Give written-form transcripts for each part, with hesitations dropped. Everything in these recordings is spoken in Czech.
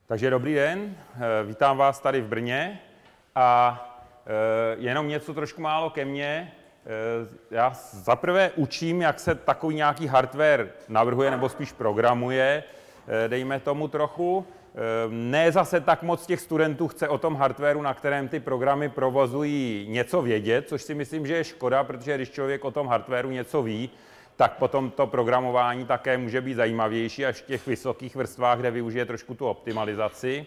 Takže dobrý den, vítám vás tady v Brně a jenom něco trošku málo ke mně. Já zaprvé učím, jak se takový nějaký hardware navrhuje nebo spíš programuje, dejme tomu trochu. Ne zase tak moc těch studentů chce o tom hardwareu, na kterém ty programy provozují, něco vědět, což si myslím, že je škoda, protože když člověk o tom hardwareu něco ví, tak potom to programování také může být zajímavější až v těch vysokých vrstvách, kde využije trošku tu optimalizaci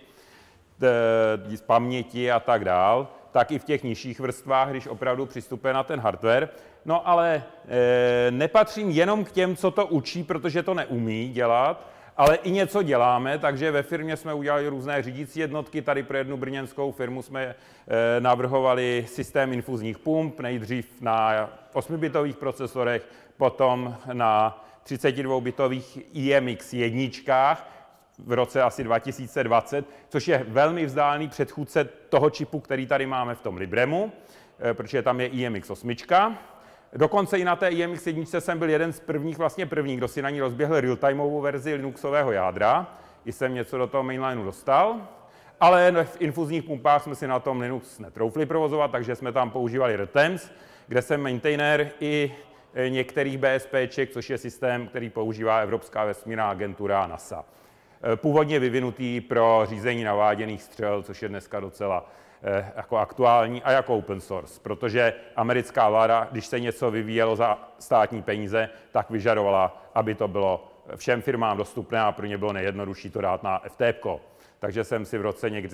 z paměti a tak dál, tak i v těch nižších vrstvách, když opravdu přistupuje na ten hardware. No ale nepatřím jenom k těm, co to učí, protože to neumí dělat, ale i něco děláme, takže ve firmě jsme udělali různé řídící jednotky. Tady pro jednu brněnskou firmu jsme navrhovali systém infuzních pump, nejdřív na 8-bitových procesorech, potom na 32-bitových IMX jedničkách v roce asi 2020, což je velmi vzdálený předchůdce toho čipu, který tady máme v tom Libremu, protože tam je IMX 8. Dokonce i na té IMX jedničce jsem byl jeden z vlastně první, kdo si na ní rozběhl real-timeovou verzi Linuxového jádra. I jsem něco do toho mainlineu dostal, ale v infuzních pumpách jsme si na tom Linux netroufli provozovat, takže jsme tam používali RTEMS, kde jsem maintainer i některých BSPček, což je systém, který používá Evropská vesmírná agentura a NASA. Původně vyvinutý pro řízení naváděných střel, což je dneska docela jako aktuální a jako open source, protože americká vláda, když se něco vyvíjelo za státní peníze, tak vyžadovala, aby to bylo všem firmám dostupné a pro ně bylo nejjednodušší to dát na FTP. Takže jsem si v roce někdy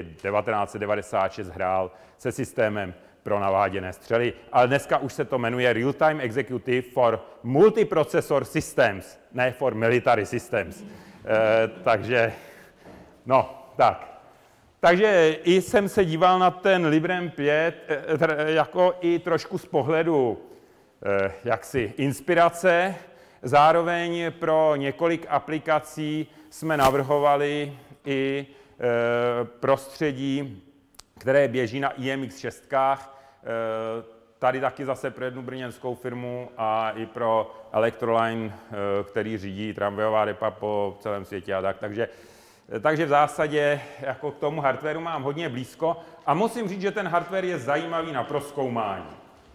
1996 hrál se systémem pro naváděné střely, ale dneska už se to jmenuje Real-Time Executive for Multiprocessor Systems, ne for Military Systems. Takže, no, tak. Takže i jsem se díval na ten Librem 5 jako i trošku z pohledu jaksi inspirace. Zároveň pro několik aplikací jsme navrhovali i prostředí, které běží na IMX 6. Tady taky zase pro jednu brněnskou firmu a i pro Electroline, který řídí tramvajová depa po celém světě a tak. Takže v zásadě jako k tomu hardwareu mám hodně blízko a musím říct, že ten hardware je zajímavý na prozkoumání.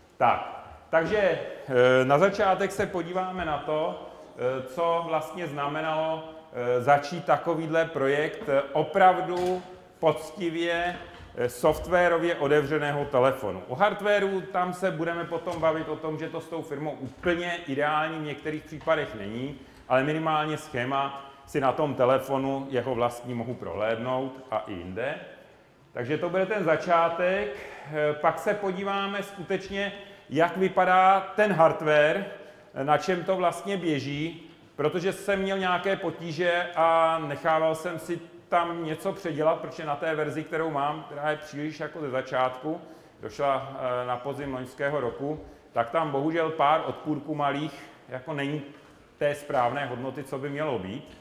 Takže na začátek se podíváme na to, co vlastně znamenalo začít takovýhle projekt opravdu poctivě softwarově otevřeného telefonu. O hardwareu tam se budeme potom bavit o tom, že to s tou firmou úplně ideální v některých případech není, ale minimálně schéma si na tom telefonu jeho vlastní mohu prohlédnout a i jinde. Takže to bude ten začátek. Pak se podíváme skutečně, jak vypadá ten hardware, na čem to vlastně běží, protože jsem měl nějaké potíže a nechával jsem si tam něco předělat, protože na té verzi, kterou mám, která je příliš jako ze začátku, došla na podzim loňského roku, tak tam bohužel pár odpůrků malých jako není té správné hodnoty, co by mělo být.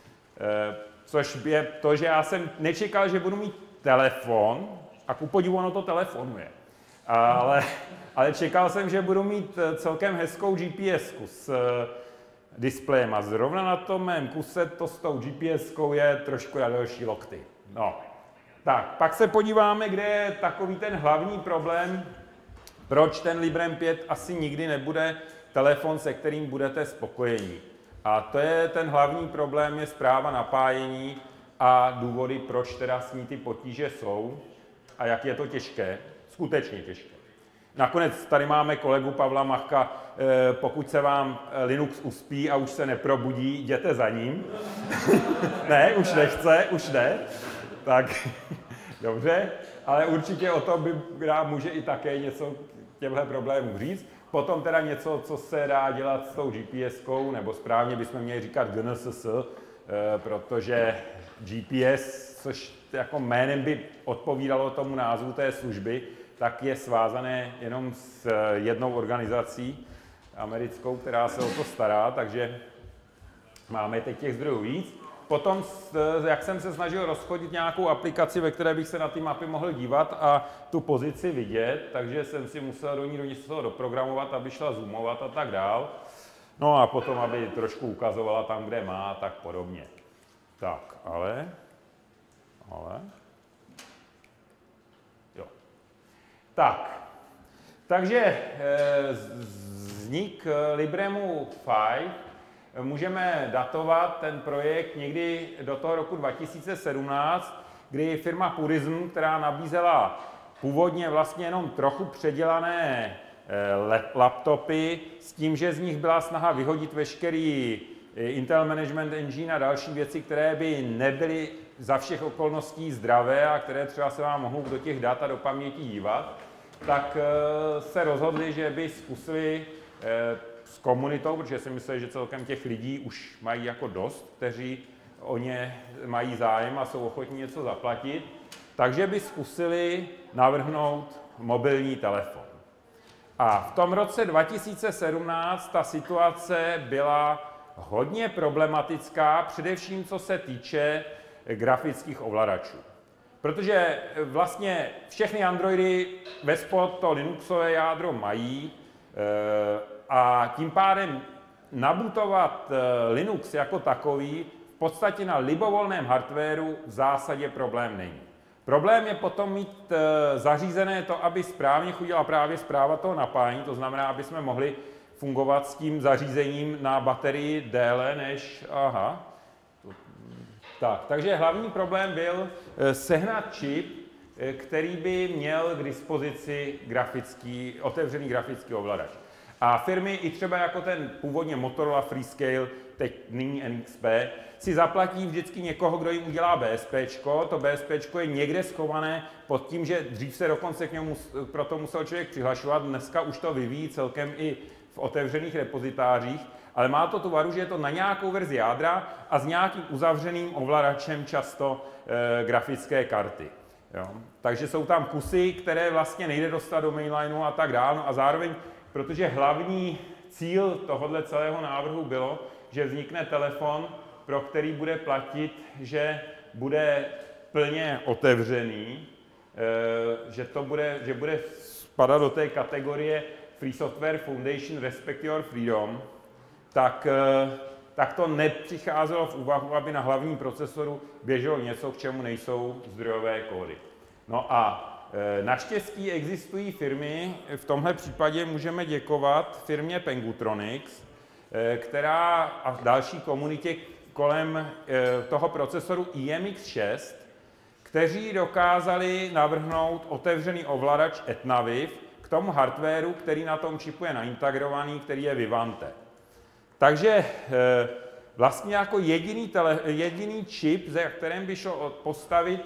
Což je to, že já jsem nečekal, že budu mít telefon, a ku podivu ono to telefonuje. Ale čekal jsem, že budu mít celkem hezkou GPS-ku s displejem a zrovna na tom mém kuse to s tou GPS-kou je trošku na delší lokty. No. Tak, pak se podíváme, kde je takový ten hlavní problém, proč ten Librem 5 asi nikdy nebude telefon, se kterým budete spokojení. A to je ten hlavní problém, je správa napájení a důvody, proč teda s ní ty potíže jsou a jak je to těžké, skutečně těžké. Nakonec tady máme kolegu Pavla Machka, pokud se vám Linux uspí a už se neprobudí, jděte za ním. Ne, už nechce, už ne. Tak, dobře, ale určitě o tom by může i také něco k těmhle problémům říct. Potom teda něco, co se dá dělat s tou GPS-kou, nebo správně bychom měli říkat GNSS, protože GPS, což jako jménem by odpovídalo tomu názvu té služby, tak je svázané jenom s jednou organizací americkou, která se o to stará, takže máme teď těch zdrojů víc. Potom, jak jsem se snažil rozchodit nějakou aplikaci, ve které bych se na ty mapy mohl dívat a tu pozici vidět, takže jsem si musel do ní něco doprogramovat, aby šla zoomovat a tak dál. No a potom, aby trošku ukazovala tam, kde má, tak podobně. Tak, ale ale... Jo. Tak. Takže vznik Libremu 5 můžeme datovat ten projekt někdy do toho roku 2017, kdy firma Purism, která nabízela původně vlastně jenom trochu předělané laptopy s tím, že z nich byla snaha vyhodit veškerý Intel Management Engine a další věci, které by nebyly za všech okolností zdravé a které třeba se vám mohou do těch dat a do paměti dívat, tak se rozhodli, že by zkusili s komunitou, protože si mysleli, že celkem těch lidí už mají jako dost, kteří o ně mají zájem a jsou ochotní něco zaplatit, takže by zkusili navrhnout mobilní telefon. A v tom roce 2017 ta situace byla hodně problematická, především co se týče grafických ovladačů. Protože vlastně všechny Androidy vespod to Linuxové jádro mají a tím pádem nabootovat Linux jako takový v podstatě na libovolném hardwaru v zásadě problém není. Problém je potom mít zařízené to, aby správně chodila právě správa toho napájení, to znamená, aby jsme mohli fungovat s tím zařízením na baterii déle než... Aha. Tak, takže hlavní problém byl sehnat čip, který by měl k dispozici otevřený grafický ovladač. A firmy i třeba jako ten původně Motorola Freescale, teď nyní NXP, si zaplatí vždycky někoho, kdo jim udělá BSPčko. To BSPčko je někde schované pod tím, že dřív se dokonce k němu proto musel člověk přihlašovat, dneska už to vyvíjí celkem i v otevřených repozitářích, ale má to tu varu, že je to na nějakou verzi jádra a s nějakým uzavřeným ovladačem často grafické karty. Jo. Takže jsou tam kusy, které vlastně nejde dostat do mainlineu a tak dále. No a zároveň, protože hlavní cíl tohoto celého návrhu bylo, že vznikne telefon, pro který bude platit, že bude plně otevřený, že bude spadat do té kategorie Free Software Foundation Respect Your Freedom, tak to nepřicházelo v úvahu, aby na hlavním procesoru běželo něco, k čemu nejsou zdrojové kódy. No a naštěstí existují firmy, v tomhle případě můžeme děkovat firmě Pengutronics, která a další komunitě kolem toho procesoru IMX6, kteří dokázali navrhnout otevřený ovladač Etnaviv k tomu hardwaru, který na tom čipu je naintegrovaný, který je Vivante. Takže vlastně jako jediný čip, za kterým by šlo postavit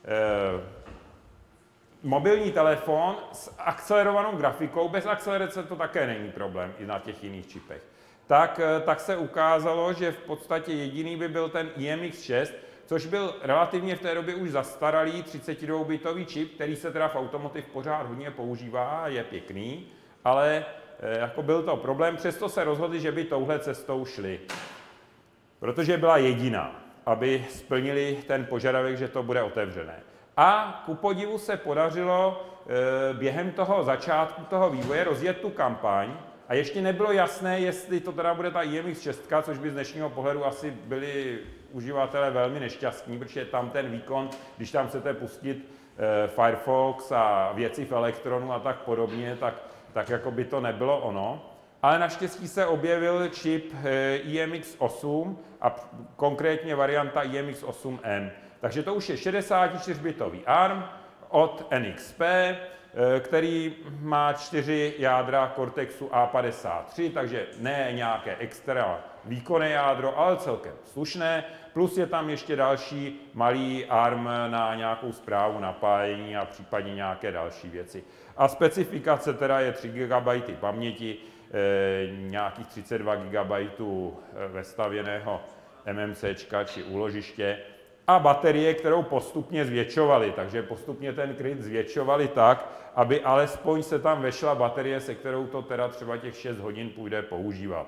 mobilní telefon s akcelerovanou grafikou, bez akcelerace to také není problém i na těch jiných čipech. Tak se ukázalo, že v podstatě jediný by byl ten IMX6, což byl relativně v té době už zastaralý 32-bitový čip, který se teda v automotiv pořád hodně používá, je pěkný, ale jako byl to problém, přesto se rozhodli, že by touhle cestou šli. Protože byla jediná, aby splnili ten požadavek, že to bude otevřené. A ku podivu se podařilo během toho začátku toho vývoje rozjet tu kampaň a ještě nebylo jasné, jestli to teda bude ta IMX6, což by z dnešního pohledu asi byli uživatelé velmi nešťastní, protože tam ten výkon, když tam chcete pustit Firefox a věci v Elektronu a tak podobně, tak jako by to nebylo ono. Ale naštěstí se objevil čip IMX8 a konkrétně varianta IMX8M. Takže to už je 64-bitový ARM od NXP, který má 4 jádra Cortexu A53, takže ne nějaké extra výkonné jádro, ale celkem slušné. Plus je tam ještě další malý ARM na nějakou správu napájení a případně nějaké další věci. A specifikace teda je 3 GB paměti, nějakých 32 GB vestavěného MMCčka či úložiště a baterie, kterou postupně zvětšovali, takže postupně ten kryt zvětšovali tak, aby alespoň se tam vešla baterie, se kterou to teda třeba těch 6 hodin půjde používat.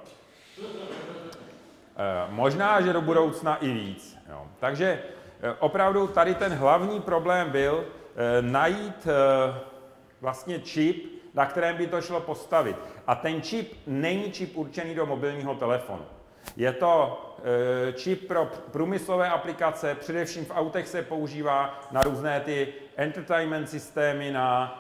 Možná, že do budoucna i víc. Jo. Takže opravdu tady ten hlavní problém byl najít vlastně čip, na kterém by to šlo postavit. A ten čip není čip určený do mobilního telefonu. Je to čip pro průmyslové aplikace, především v autech se používá na různé ty entertainment systémy, na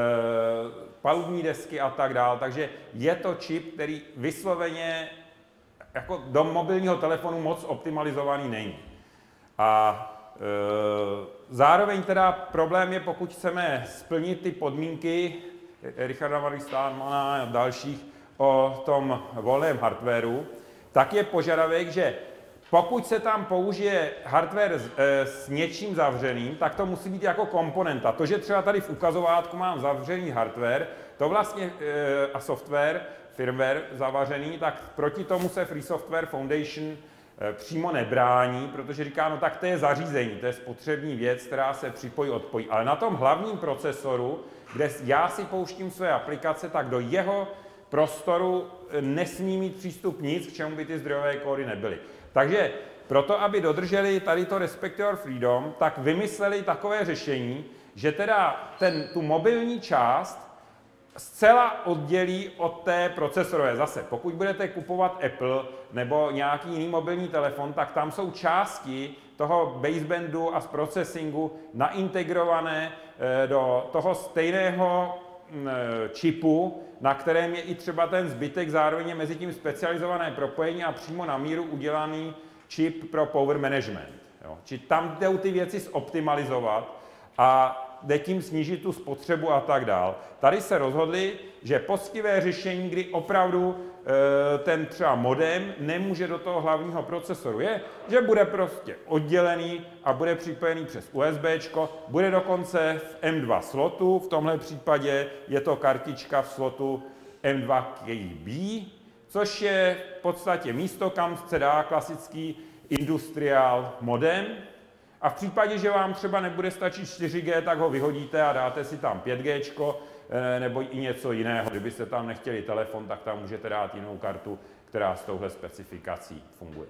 palubní desky a tak dále. Takže je to čip, který vysloveně jako do mobilního telefonu moc optimalizovaný není. A zároveň teda problém je, pokud chceme splnit ty podmínky Richarda Stallmana a dalších o tom volném hardwaru, tak je požadavek, že pokud se tam použije hardware s něčím zavřeným, tak to musí být jako komponenta. To, že třeba tady v ukazovátku mám zavřený hardware, to vlastně a software, firmware zavařený, tak proti tomu se Free Software Foundation přímo nebrání, protože říká, no tak to je zařízení, to je spotřební věc, která se připojí, odpojí. Ale na tom hlavním procesoru, kde já si pouštím své aplikace, tak do jeho prostoru nesmí mít přístup nic, k čemu by ty zdrojové kódy nebyly. Takže proto, aby dodrželi tady to Respect Your Freedom, tak vymysleli takové řešení, že teda tu mobilní část zcela oddělí od té procesorové. Zase, pokud budete kupovat Apple nebo nějaký jiný mobilní telefon, tak tam jsou části toho basebandu a z processingu naintegrované do toho stejného čipu, na kterém je i třeba ten zbytek, zároveň je mezi tím specializované propojení a přímo na míru udělaný čip pro power management. Jo. Či tam jdou ty věci zoptimalizovat a jde tím snížit tu spotřebu a tak dál. Tady se rozhodli, že poctivé řešení, kdy opravdu ten třeba modem nemůže do toho hlavního procesoru, je, že bude prostě oddělený a bude připojený přes USBčko, bude dokonce v M2 slotu, v tomhle případě je to kartička v slotu M2 KB, což je v podstatě místo, kam se dá klasický industrial modem. A v případě, že vám třeba nebude stačit 4G, tak ho vyhodíte a dáte si tam 5G, nebo i něco jiného. Kdybyste tam nechtěli telefon, tak tam můžete dát jinou kartu, která s touhle specifikací funguje.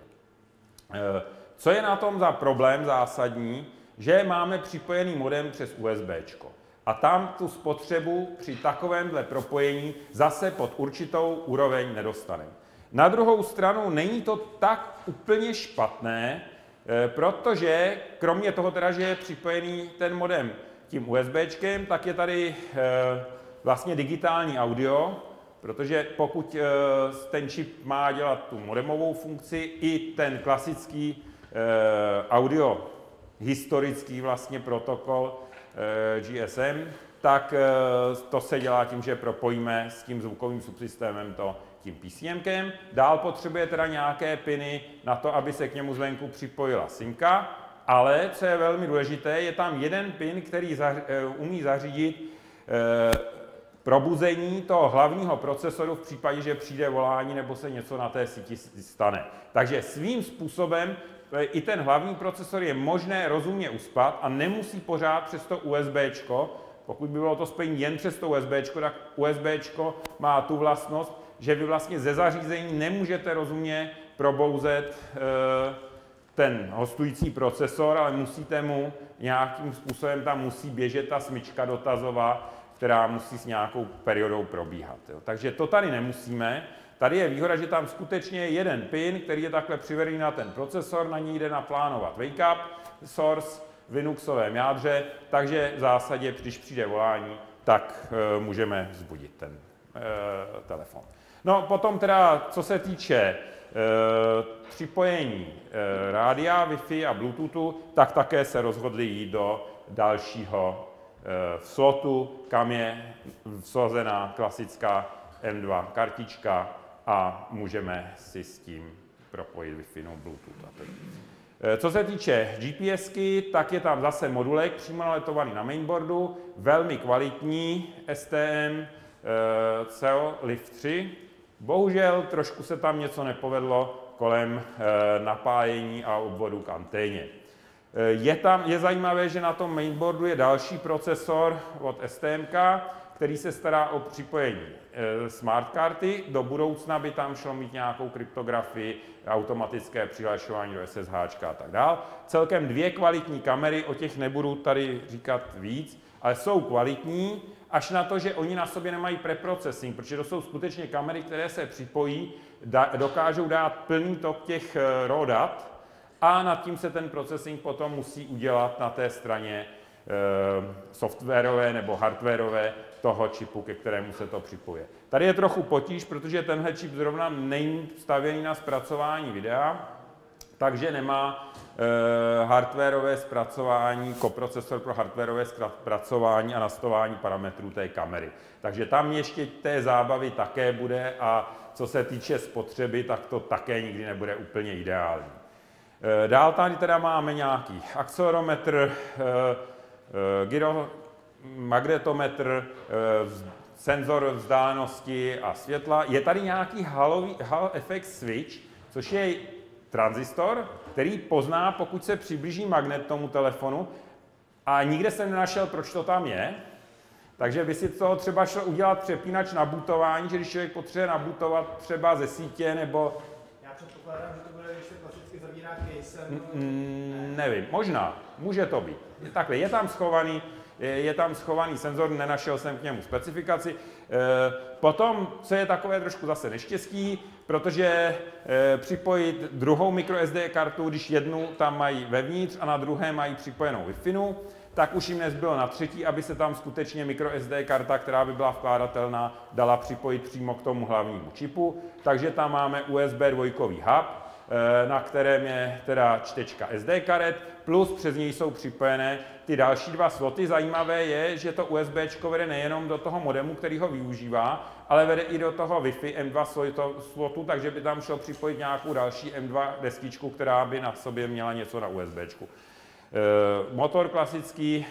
Co je na tom za problém zásadní, že máme připojený modem přes USB. A tam tu spotřebu při takovémhle propojení zase pod určitou úroveň nedostaneme. Na druhou stranu není to tak úplně špatné, protože kromě toho teda, že je připojený ten modem tím USBčkem, tak je tady vlastně digitální audio, protože pokud ten čip má dělat tu modemovou funkci i ten klasický audio historický vlastně protokol GSM, tak to se dělá tím, že propojíme s tím zvukovým subsystémem to tím PCMkem. Dál potřebuje teda nějaké piny na to, aby se k němu zvenku připojila simka, ale co je velmi důležité, je tam jeden pin, který umí zařídit probuzení toho hlavního procesoru v případě, že přijde volání nebo se něco na té síti stane. Takže svým způsobem i ten hlavní procesor je možné rozumně uspat a nemusí pořád přes to USBčko. Pokud by bylo to spojení jen přes to USBčko, tak USBčko má tu vlastnost, že vy vlastně ze zařízení nemůžete rozumně probouzet ten hostující procesor, ale musíte mu nějakým způsobem, tam musí běžet ta smyčka dotazová, která musí s nějakou periodou probíhat. Jo. Takže to tady nemusíme. Tady je výhoda, že tam skutečně je jeden pin, který je takhle přivedený na ten procesor, na něj jde naplánovat wake-up source v Linuxovém jádře, takže v zásadě, když přijde volání, tak můžeme vzbudit ten telefon. No potom teda, co se týče připojení rádia, Wi-Fi a Bluetoothu, tak také se rozhodli jít do dalšího slotu, kam je vsazená klasická M2 kartička a můžeme si s tím propojit Wi-Fi nebo Bluetooth. Co se týče GPSky, tak je tam zase modulek přímo naletovaný na mainboardu, velmi kvalitní STM CO Lift 3. Bohužel trošku se tam něco nepovedlo kolem napájení a obvodu k anténě. Je zajímavé, že na tom mainboardu je další procesor od STMK, který se stará o připojení smart karty. Do budoucna by tam šlo mít nějakou kryptografii, automatické přihlašování do SSH a tak dále. Celkem 2 kvalitní kamery, o těch nebudu tady říkat víc, ale jsou kvalitní až na to, že oni na sobě nemají preprocessing, protože to jsou skutečně kamery, které se připojí, dokážou dát plný tok těch raw dat a nad tím se ten processing potom musí udělat na té straně softwarové nebo hardwarové toho čipu, ke kterému se to připojuje. Tady je trochu potíž, protože tenhle čip zrovna není stavěný na zpracování videa, takže nemá hardwarové zpracování, koprocesor pro hardwarové zpracování a nastavování parametrů té kamery. Takže tam ještě té zábavy také bude a co se týče spotřeby, tak to také nikdy nebude úplně ideální. Dál tady teda máme nějaký akcelerometr, magnetometr, senzor vzdálenosti a světla. Je tady nějaký Hall effect switch, což je tranzistor, který pozná, pokud se přiblíží magnet tomu telefonu, a nikde jsem nenašel, proč to tam je. Takže by si to třeba šlo udělat přepínač na bootování, že když člověk potřebuje nabootovat třeba ze sítě nebo... Já předpokládám, že to bude, když se klasicky zavírá casem. Nevím, možná, může to být. Takhle, je tam schovaný senzor, nenašel jsem k němu specifikaci. Potom, co je takové trošku zase neštěstí, protože připojit druhou microSD kartu, když jednu tam mají vevnitř a na druhé mají připojenou Wi-Fi, tak už jim nezbylo na třetí, aby se tam skutečně microSD karta, která by byla vkládatelná, dala připojit přímo k tomu hlavnímu čipu. Takže tam máme USB 2 hub, na kterém je teda čtečka SD karet, plus přes něj jsou připojené ty další dva sloty. Zajímavé je, že to USBčko vede nejenom do toho modemu, který ho využívá, ale vede i do toho Wi-Fi M2 slotu, takže by tam šlo připojit nějakou další M2 destičku, která by na sobě měla něco na USBčku. Motor klasický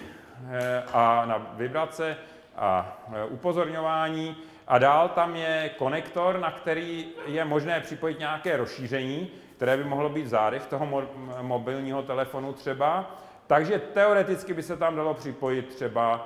a na vibrace a upozorňování. A dál tam je konektor, na který je možné připojit nějaké rozšíření, které by mohlo být v zádech toho mobilního telefonu třeba. Takže teoreticky by se tam dalo připojit třeba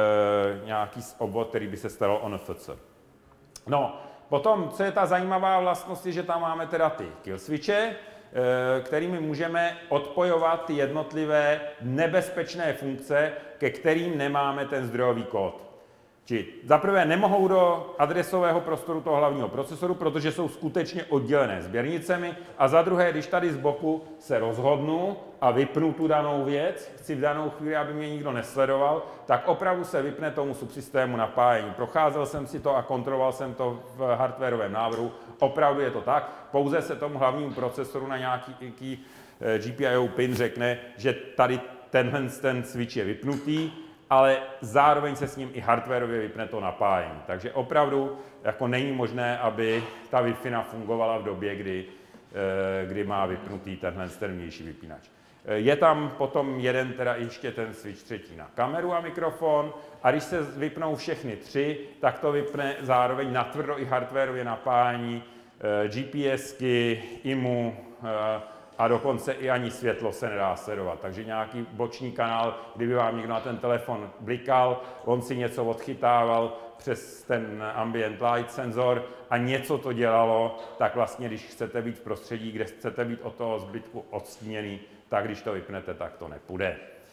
nějaký obvod, který by se staral o NFC. No, potom, co je ta zajímavá vlastnost, je, že tam máme teda ty kill switche, kterými můžeme odpojovat ty jednotlivé nebezpečné funkce, ke kterým nemáme ten zdrojový kód. Či zaprvé nemohou do adresového prostoru toho hlavního procesoru, protože jsou skutečně oddělené sběrnicemi, a za druhé, když tady z boku se rozhodnu a vypnu tu danou věc, chci v danou chvíli, aby mě nikdo nesledoval, tak opravdu se vypne tomu subsystému napájení. Procházel jsem si to a kontroloval jsem to v hardwarovém návrhu, opravdu je to tak, pouze se tomu hlavnímu procesoru na nějaký GPIO pin řekne, že tady ten switch je vypnutý, ale zároveň se s ním i hardwarově vypne to napájení. Takže opravdu jako není možné, aby ta Wi-Fi fungovala v době, kdy má vypnutý ten vnější vypínač. Je tam potom jeden, teda ještě ten switch třetí na kameru a mikrofon, a když se vypnou všechny tři, tak to vypne zároveň natvrdo i hardwarově napájení, GPSky, IMU, a dokonce i ani světlo se nedá sledovat. Takže nějaký boční kanál, kdyby vám někdo na ten telefon blikal, on si něco odchytával přes ten ambient light senzor a něco to dělalo, tak vlastně, když chcete být v prostředí, kde chcete být od toho zbytku odstíněný, tak když to vypnete, tak to nepůjde.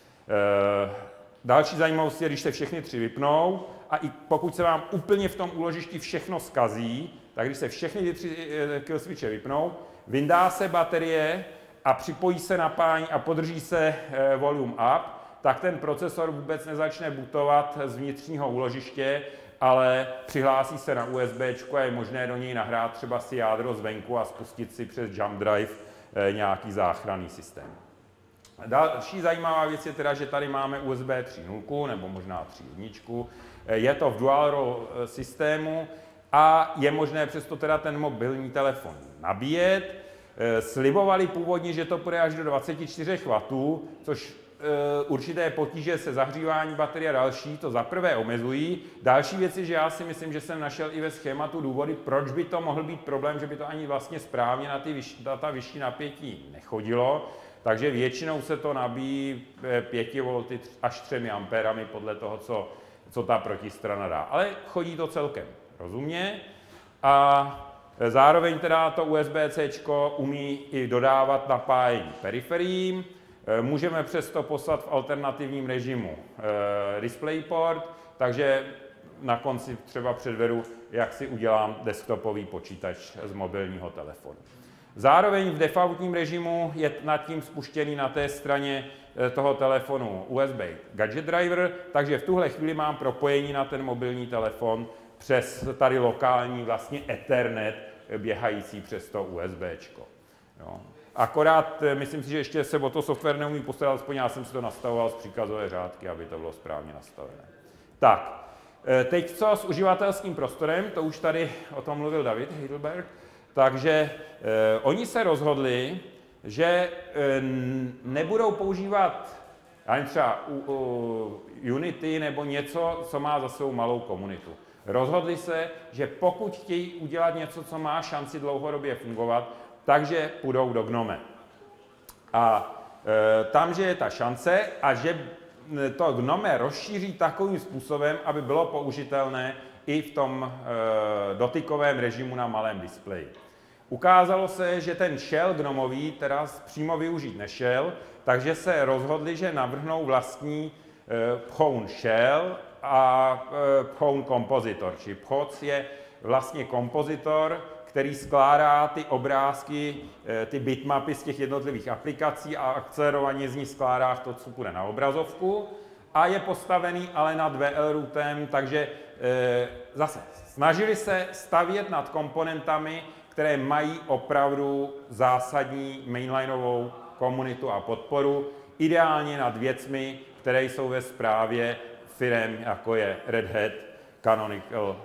Další zajímavost je, když se všechny tři vypnou a i pokud se vám úplně v tom úložišti všechno zkazí, tak když se všechny ty tři kill switche vypnou, vyndá se baterie a připojí se napájení a podrží se volume up, tak ten procesor vůbec nezačne bootovat z vnitřního úložiště, ale přihlásí se na USBčku a je možné do něj nahrát třeba si jádro zvenku a spustit si přes jump drive nějaký záchranný systém. Další zajímavá věc je teda, že tady máme USB 3.0 nebo možná 3.1. Je to v dual role systému a je možné přesto teda ten mobilní telefon nabíjet. Slibovali původně, že to půjde až do 24 W, což určité potíže se zahřívání baterie a další to zaprvé omezují. Další věc je, že já si myslím, že jsem našel i ve schématu důvody, proč by to mohl být problém, že by to ani vlastně správně na ta vyšší napětí nechodilo. Takže většinou se to nabíjí 5 V až 3 A podle toho, co ta protistrana dá. Ale chodí to celkem rozumně a zároveň teda to USB-C umí i dodávat napájení periferiím. Můžeme přesto poslat v alternativním režimu DisplayPort, takže na konci třeba předvedu, jak si udělám desktopový počítač z mobilního telefonu. Zároveň v defaultním režimu je nad tím spuštěný na té straně toho telefonu USB Gadget Driver, takže v tuhle chvíli mám propojení na ten mobilní telefon přes tady lokální vlastně Ethernet běhající přes to USBčko. Jo. Akorát myslím si, že ještě se o to software neumí postarat, aspoň já jsem si to nastavoval z příkazové řádky, aby to bylo správně nastavené. Tak, teď co s uživatelským prostorem, to už tady o tom mluvil David Heidelberg, takže oni se rozhodli, že nebudou používat třeba Unity nebo něco, co má za svou malou komunitu. Rozhodli se, že pokud chtějí udělat něco, co má šanci dlouhodobě fungovat, takže půjdou do GNOME. A tam, že je ta šance a že to GNOME rozšíří takovým způsobem, aby bylo použitelné i v tom dotykovém režimu na malém displeji. Ukázalo se, že ten shell gnomový teda přímo využít nešel, takže se rozhodli, že navrhnou vlastní Phoun shell a Phoun kompozitor. Či Phoc je vlastně kompozitor, který skládá ty obrázky, ty bitmapy z těch jednotlivých aplikací a akcelerovaně z ní skládá to, co půjde na obrazovku. A je postavený ale nad VL routem, takže zase snažili se stavět nad komponentami, které mají opravdu zásadní mainlineovou komunitu a podporu, ideálně nad věcmi, které jsou ve správě firem, jako je Red Hat, Canonical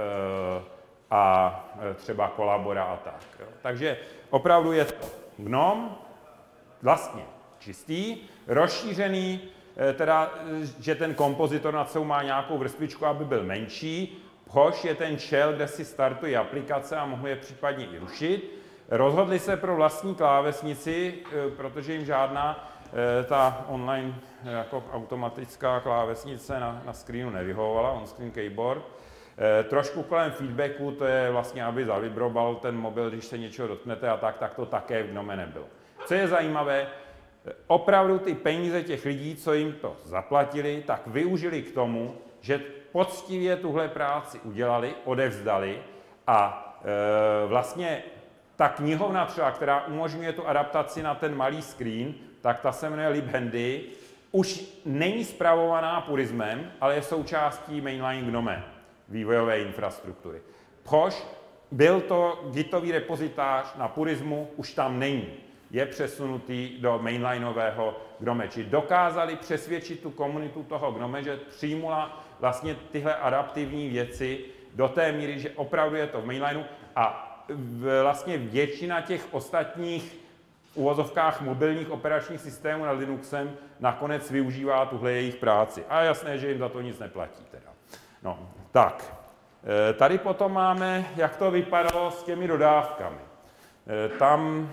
a třeba Collabora a tak. Jo. Takže opravdu je to GNOME, vlastně čistý, rozšířený, teda, že ten kompozitor nad sebou má nějakou vrstvičku, aby byl menší. Phoš je ten shell, kde si startují aplikace a mohu je případně i rušit. Rozhodli se pro vlastní klávesnici, protože jim žádná ta online jako automatická klávesnice na screenu nevyhovovala, on-screen keyboard. Trošku kolem feedbacku, to je vlastně, aby zavibroval ten mobil, když se něčeho dotknete a tak to také v GNOME nebylo. Co je zajímavé, opravdu ty peníze těch lidí, co jim to zaplatili, tak využili k tomu, že poctivě tuhle práci udělali, odevzdali a vlastně ta knihovna třeba, která umožňuje tu adaptaci na ten malý screen, tak ta se jmenuje LibHandy, už není spravovaná Purismem, ale je součástí mainline GNOME, vývojové infrastruktury. Phoš byl to gitový repozitář na Purismu, už tam není. Je přesunutý do mainlineového GNOME. Či dokázali přesvědčit tu komunitu toho GNOME, že přijmula vlastně tyhle adaptivní věci do té míry, že opravdu je to v mainlineu a vlastně většina těch ostatních v uvozovkách mobilních operačních systémů nad Linuxem nakonec využívá tuhle jejich práci. A jasné, že jim za to nic neplatí teda. No, tak. Tady potom máme, jak to vypadalo s těmi dodávkami. Tam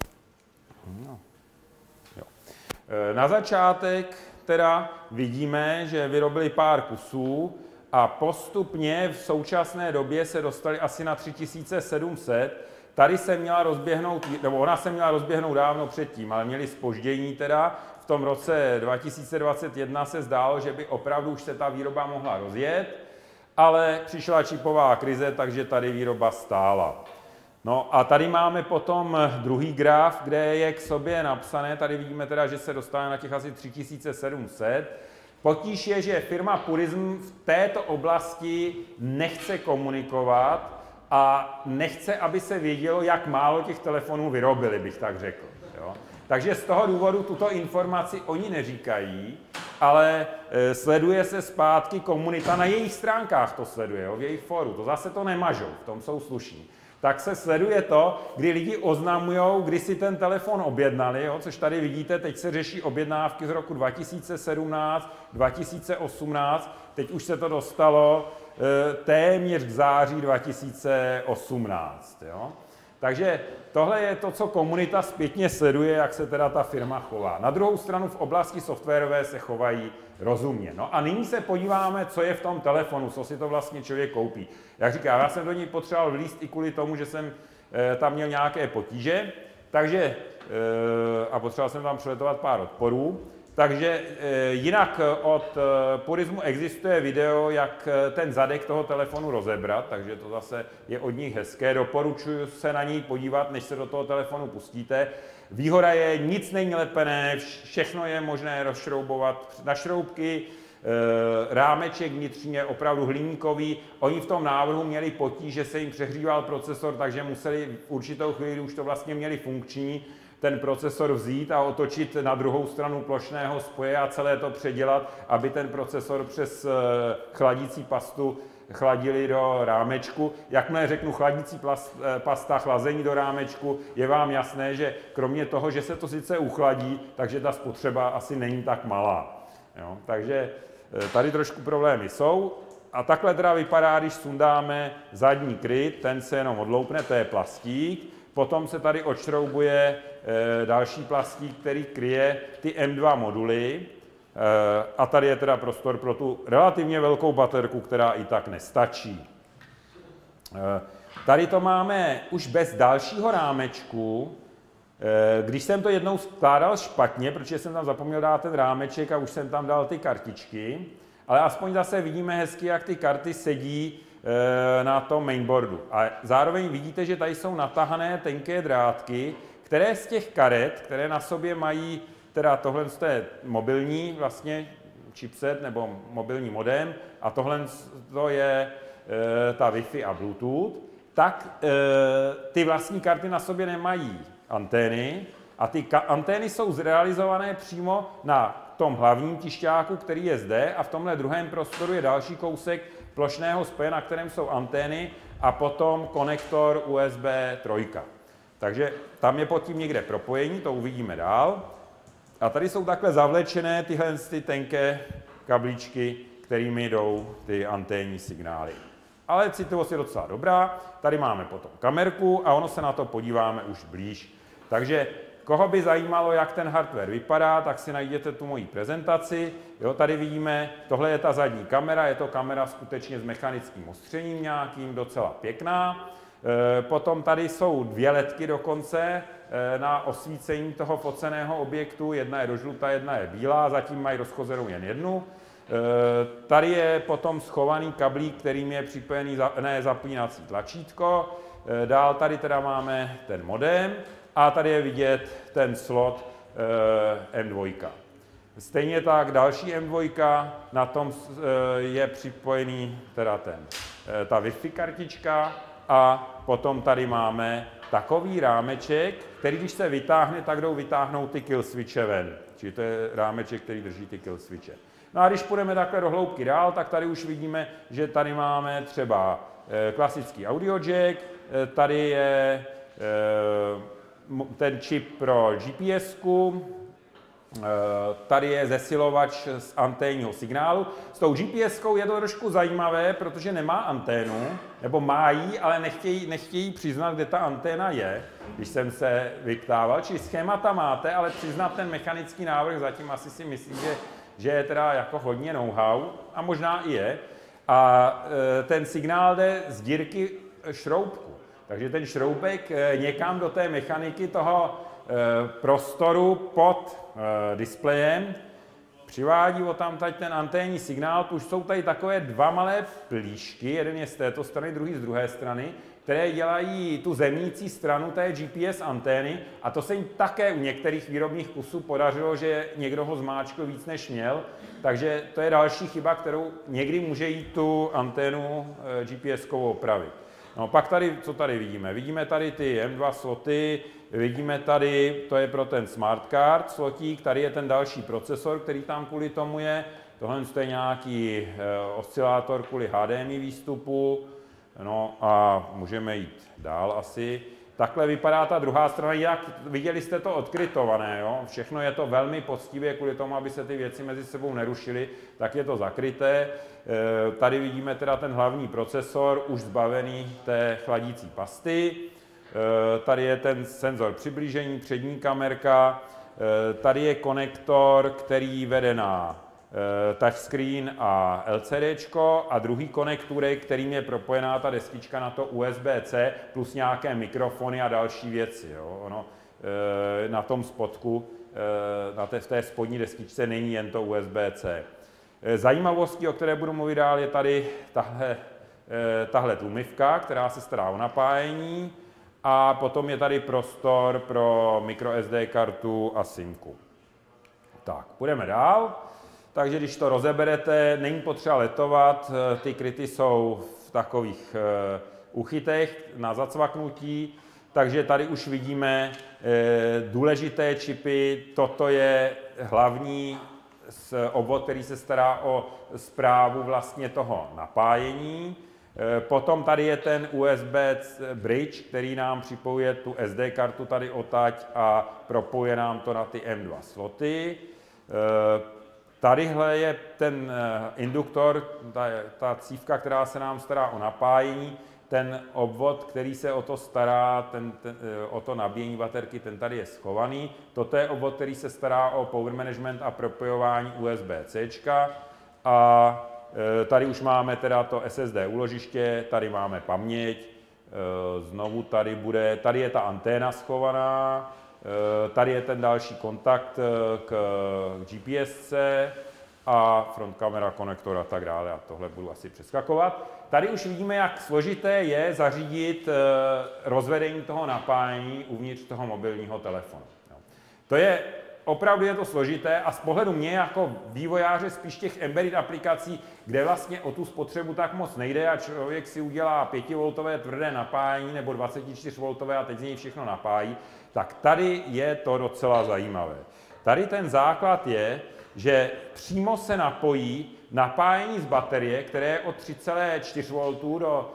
no, jo. Na začátek teda vidíme, že vyrobili pár kusů a postupně v současné době se dostali asi na 3700. Tady se měla rozběhnout, nebo ona se měla rozběhnout dávno předtím, ale měli zpoždění teda. V tom roce 2021 se zdálo, že by opravdu už se ta výroba mohla rozjet, ale přišla čipová krize, takže tady výroba stála. No a tady máme potom druhý graf, kde je k sobě napsané, tady vidíme teda, že se dostane na těch asi 3700. Potíž je, že firma Purism v této oblasti nechce komunikovat a nechce, aby se vědělo, jak málo těch telefonů vyrobili, bych tak řekl. Jo? Takže z toho důvodu tuto informaci oni neříkají, ale sleduje se zpátky komunita, na jejich stránkách to sleduje, jo? V jejich fóru, to zase to nemažou, v tom jsou slušní. Tak se sleduje to, kdy lidi oznamujou, kdy si ten telefon objednali, jo, což tady vidíte, teď se řeší objednávky z roku 2017, 2018, teď už se to dostalo téměř k září 2018. Jo. Takže tohle je to, co komunita zpětně sleduje, jak se teda ta firma chová. Na druhou stranu v oblasti softwarové se chovají rozumně. No a nyní se podíváme, co je v tom telefonu, co si to vlastně člověk koupí. Jak říkám, já jsem do něj potřeboval vlízt i kvůli tomu, že jsem tam měl nějaké potíže, takže a potřeboval jsem tam přeletovat pár odporů. Takže jinak od Purismu existuje video, jak ten zadek toho telefonu rozebrat, takže to zase je od nich hezké. Doporučuji se na něj podívat, než se do toho telefonu pustíte. Výhoda je, nic není lepené, všechno je možné rozšroubovat na šroubky, rámeček vnitřní je opravdu hliníkový. Oni v tom návrhu měli potíž, že se jim přehříval procesor, takže museli v určitou chvíli, už to vlastně měli funkční, ten procesor vzít a otočit na druhou stranu plošného spoje a celé to předělat, aby ten procesor přes chladící pastu chladili do rámečku. Jakmile řeknu chladící pasta, chlazení do rámečku, je vám jasné, že kromě toho, že se to sice uchladí, takže ta spotřeba asi není tak malá. Jo? Takže tady trošku problémy jsou. A takhle teda vypadá, když sundáme zadní kryt, ten se jenom odloupne, to je plastík. Potom se tady odšroubuje další plastík, který kryje ty M2 moduly. A tady je teda prostor pro tu relativně velkou baterku, která i tak nestačí. Tady to máme už bez dalšího rámečku. Když jsem to jednou skládal špatně, protože jsem tam zapomněl dát ten rámeček a už jsem tam dal ty kartičky, ale aspoň zase vidíme hezky, jak ty karty sedí na tom mainboardu. A zároveň vidíte, že tady jsou natahané tenké drátky, které z těch karet, které na sobě mají, teda tohle je mobilní vlastně chipset nebo mobilní modem a tohle to je ta Wi-Fi a Bluetooth, tak ty vlastní karty na sobě nemají antény a ty antény jsou zrealizované přímo na tom hlavním tišťáku, který je zde, a v tomhle druhém prostoru je další kousek plošného spoje, na kterém jsou antény a potom konektor USB 3. Takže tam je pod tím někde propojení, to uvidíme dál. A tady jsou takhle zavlečené tyhle ty tenké kablíčky, kterými jdou ty anténní signály. Ale citlivost je docela dobrá. Tady máme potom kamerku a ono se na to podíváme už blíž. Takže koho by zajímalo, jak ten hardware vypadá, tak si najděte tu moji prezentaci. Jo, tady vidíme, tohle je ta zadní kamera, je to kamera skutečně s mechanickým ostřením nějakým, docela pěkná. Potom tady jsou dvě ledky dokonce na osvícení toho foceného objektu. Jedna je dožlutá, jedna je bílá, zatím mají rozchozenou jen jednu. Tady je potom schovaný kablík, kterým je připojený zapínací tlačítko. Dál tady teda máme ten modem a tady je vidět ten slot M2. Stejně tak další M2, na tom je připojený teda ta Wi-Fi kartička a potom tady máme takový rámeček, který když se vytáhne, tak jdou vytáhnout ty kill switche ven. Čili to je rámeček, který drží ty kill switche. No a když půjdeme takhle do hloubky dál, tak tady už vidíme, že tady máme třeba klasický audio jack, tady je ten čip pro GPSku, tady je zesilovač z anténního signálu. S tou GPSkou je to trošku zajímavé, protože nemá anténu, nebo má ji, ale nechtějí přiznat, kde ta anténa je, když jsem se vyptával. Čili schémata máte, ale přiznat ten mechanický návrh zatím asi si myslím, že je teda jako hodně know-how, a možná i je. A ten signál jde z dírky šroubku. Takže ten šroubek někam do té mechaniky toho prostoru pod displejem přivádí odtamtud ten anténní signál. Už jsou tady takové dva malé plíšky, jeden je z této strany, druhý z druhé strany, které dělají tu zemící stranu té GPS antény, a to se jim také u některých výrobních kusů podařilo, že někdo ho zmáčkl víc než měl, takže to je další chyba, kterou někdy může jít tu anténu GPS-kovou opravit. No pak tady, co tady vidíme? Vidíme tady ty M2 sloty, vidíme tady, to je pro ten smart card slotík, tady je ten další procesor, který tam kvůli tomu je. Tohle je nějaký oscilátor kvůli HDMI výstupu. No a můžeme jít dál asi. Takhle vypadá ta druhá strana, jak viděli jste to odkrytované, jo? Všechno je to velmi poctivě kvůli tomu, aby se ty věci mezi sebou nerušily, tak je to zakryté. Tady vidíme teda ten hlavní procesor, už zbavený té chladící pasty. Tady je ten senzor přiblížení, přední kamerka. Tady je konektor, který vede na touchscreen a LCDčko, a druhý konekturek, kterým je propojená ta destička na to USB-C plus nějaké mikrofony a další věci. Jo? Ono na tom spodku, v té spodní deskičce není jen to USB-C. Zajímavostí, o které budu mluvit dál, je tady tahle tlumivka, která se stará o napájení, a potom je tady prostor pro microSD kartu a SIMku. Tak, půjdeme dál. Takže když to rozeberete, není potřeba letovat, ty kryty jsou v takových uchytech na zacvaknutí, takže tady už vidíme důležité čipy. Toto je hlavní obvod, který se stará o správu vlastně toho napájení. Potom tady je ten USB bridge, který nám připojuje tu SD kartu tady odtud a propojuje nám to na ty M2 sloty. Tadyhle je ten induktor, ta cívka, která se nám stará o napájení, ten obvod, který se o to stará, o to nabíjení baterky, ten tady je schovaný. Toto je obvod, který se stará o power management a propojování USB-C. A tady už máme teda to SSD úložiště, tady máme paměť, znovu tady je ta anténa schovaná, tady je ten další kontakt k GPSce a front kamera, konektor a tak dále, a tohle budu asi přeskakovat. Tady už vidíme, jak složité je zařídit rozvedení toho napájení uvnitř toho mobilního telefonu. To je opravdu je to složité a z pohledu mě jako vývojáře spíš těch embedded aplikací, kde vlastně o tu spotřebu tak moc nejde a člověk si udělá 5V tvrdé napájení nebo 24V a teď z něj všechno napájí, tak tady je to docela zajímavé. Tady ten základ je, že přímo se napojí napájení z baterie, které je od 3,4V do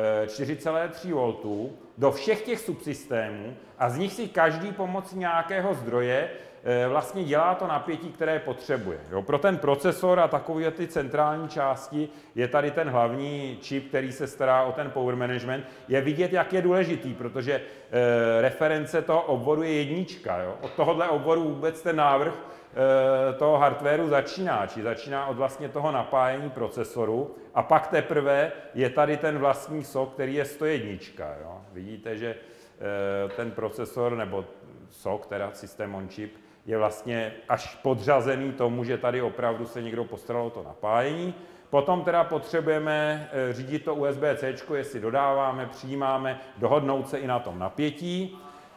4,3V do všech těch subsystémů a z nich si každý pomocí nějakého zdroje vlastně dělá to napětí, které potřebuje. Jo? Pro ten procesor a takové ty centrální části je tady ten hlavní čip, který se stará o ten power management. Je vidět, jak je důležitý, protože reference toho obvodu je jednička. Jo? Od tohohle obvodu vůbec ten návrh toho hardwareu začíná od vlastně toho napájení procesoru a pak teprve je tady ten vlastní SOC, který je 101. Jo? Vidíte, že ten procesor nebo SOC, teda System on Chip, je vlastně až podřazený tomu, že tady opravdu se někdo postaral o to napájení. Potom teda potřebujeme řídit to USB-C, jestli dodáváme, přijímáme, dohodnout se i na tom napětí.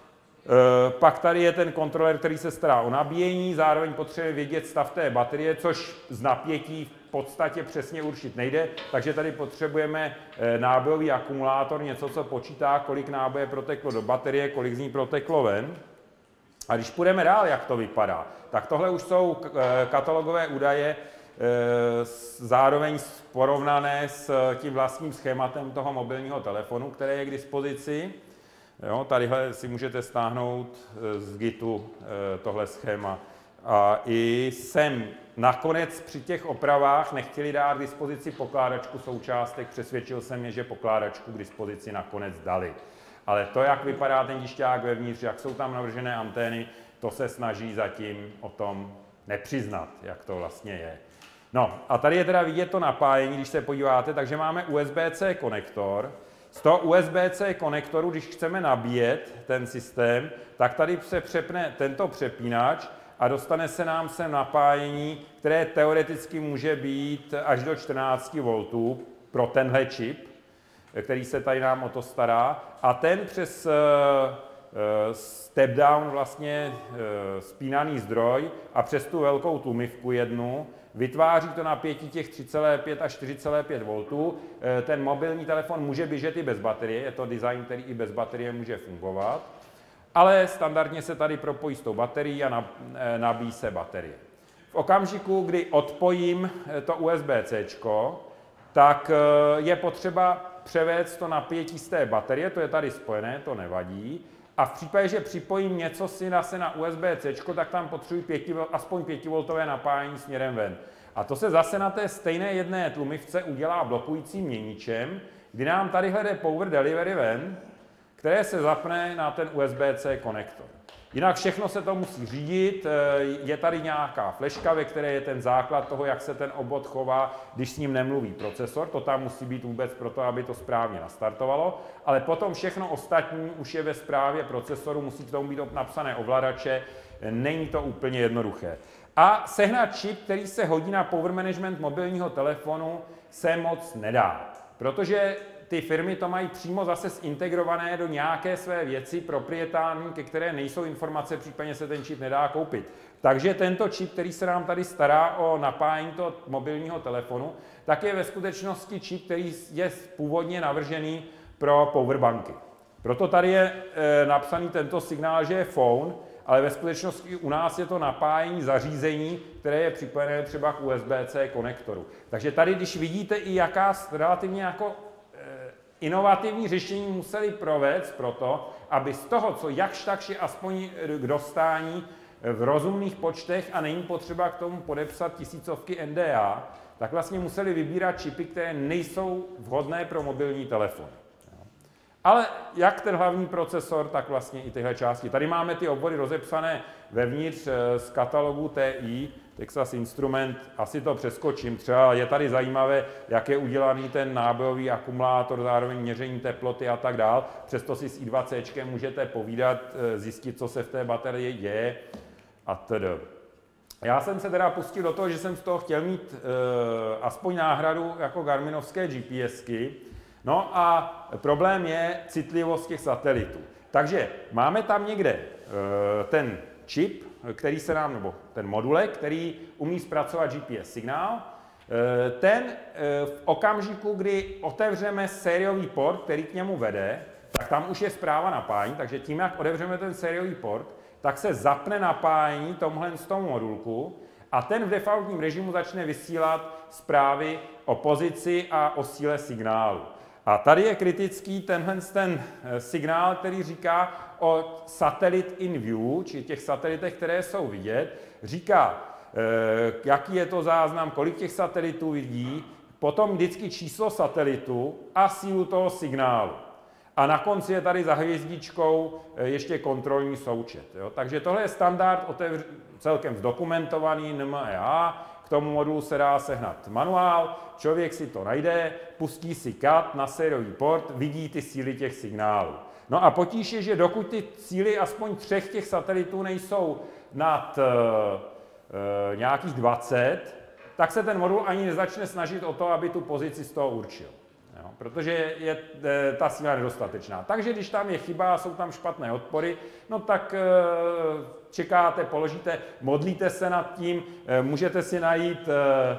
Pak tady je ten kontroler, který se stará o nabíjení, zároveň potřebujeme vědět stav té baterie, což z napětí v podstatě přesně určit nejde, takže tady potřebujeme nábojový akumulátor, něco, co počítá, kolik náboje proteklo do baterie, kolik z ní proteklo ven. A když půjdeme dál, jak to vypadá, tak tohle už jsou katalogové údaje, zároveň porovnané s tím vlastním schématem toho mobilního telefonu, které je k dispozici. Jo, tadyhle si můžete stáhnout z Gitu tohle schéma. A i sem nakonec při těch opravách nechtěli dát k dispozici pokládačku součástek, přesvědčil jsem je, že pokládačku k dispozici nakonec dali. Ale to, jak vypadá ten tišťák vevnitř, jak jsou tam navržené antény, to se snaží zatím o tom nepřiznat, jak to vlastně je. No a tady je teda vidět to napájení, když se podíváte, takže máme USB-C konektor. Z toho USB-C konektoru, když chceme nabíjet ten systém, tak tady se přepne tento přepínač a dostane se nám sem napájení, které teoreticky může být až do 14V pro tenhle čip, který se tady nám o to stará. A ten přes step-down vlastně spínaný zdroj a přes tu velkou tlumivku jednu vytváří to napětí těch 3,5 až 4,5V. Ten mobilní telefon může běžet i bez baterie, je to design, který i bez baterie může fungovat, ale standardně se tady propojí s tou baterií a nabíjí se baterie. V okamžiku, kdy odpojím to USB-C, tak je potřeba převést to napětí z té baterie, to je tady spojené, to nevadí. A v případě, že připojím něco si na USB-C, tak tam potřebuji aspoň 5V napájení směrem ven. A to se zase na té stejné jedné tlumivce udělá blokujícím měničem, kdy nám tady jde power delivery ven, které se zapne na ten USB-C konektor. Jinak všechno se to musí řídit, je tady nějaká fleška, ve které je ten základ toho, jak se ten obvod chová, když s ním nemluví procesor, to tam musí být vůbec proto, aby to správně nastartovalo, ale potom všechno ostatní už je ve správě procesoru, musí k tomu být napsané ovladače, není to úplně jednoduché. A sehnat čip, který se hodí na power management mobilního telefonu, se moc nedá, protože ty firmy to mají přímo zase zintegrované do nějaké své věci proprietární, ke které nejsou informace, případně se ten čip nedá koupit. Takže tento čip, který se nám tady stará o napájení toho mobilního telefonu, tak je ve skutečnosti čip, který je původně navržený pro powerbanky. Proto tady je napsaný tento signál, že je phone, ale ve skutečnosti u nás je to napájení zařízení, které je připojené třeba k USB-C konektoru. Takže tady, když vidíte i jaká relativně jako inovativní řešení museli provést proto, aby z toho, co jakž takž je aspoň k dostání v rozumných počtech a není potřeba k tomu podepsat tisícovky NDA, tak vlastně museli vybírat čipy, které nejsou vhodné pro mobilní telefon. Ale jak ten hlavní procesor, tak vlastně i tyhle části. Tady máme ty obvody rozepsané vevnitř z katalogu TI, Texas Instrument, asi to přeskočím. Třeba je tady zajímavé, jak je udělaný ten nábojový akumulátor, zároveň měření teploty a tak dál. Přesto si s I2C můžete povídat, zjistit, co se v té baterii děje a tedy. Já jsem se teda pustil do toho, že jsem z toho chtěl mít aspoň náhradu jako Garminovské GPSky. No a problém je citlivost těch satelitů. Takže máme tam někde ten čip, který se nám, nebo ten modulek, který umí zpracovat GPS signál. Ten v okamžiku, kdy otevřeme sériový port, který k němu vede, tak tam už je zpráva napájení, takže tím, jak otevřeme ten sériový port, tak se zapne napájení tomhle z tomu modulku a ten v defaultním režimu začne vysílat zprávy o pozici a o síle signálu. A tady je kritický ten signál, který říká o satelit in view, či těch satelitech, které jsou vidět, říká, jaký je to záznam, kolik těch satelitů vidí, potom vždycky číslo satelitu a sílu toho signálu. A na konci je tady za hvězdičkou ještě kontrolní součet. Jo? Takže tohle je standard celkem zdokumentovaný NMEA. K tomu modulu se dá sehnat manuál, člověk si to najde, pustí si CAD na sériový port, vidí ty síly těch signálů. No a potíž je, že dokud ty síly aspoň 3 těch satelitů nejsou nad nějakých 20, tak se ten modul ani nezačne snažit o to, aby tu pozici z toho určil. Jo, protože je ta síla nedostatečná. Takže když tam je chyba, jsou tam špatné odpory, no tak čekáte, položíte, modlíte se nad tím, můžete si najít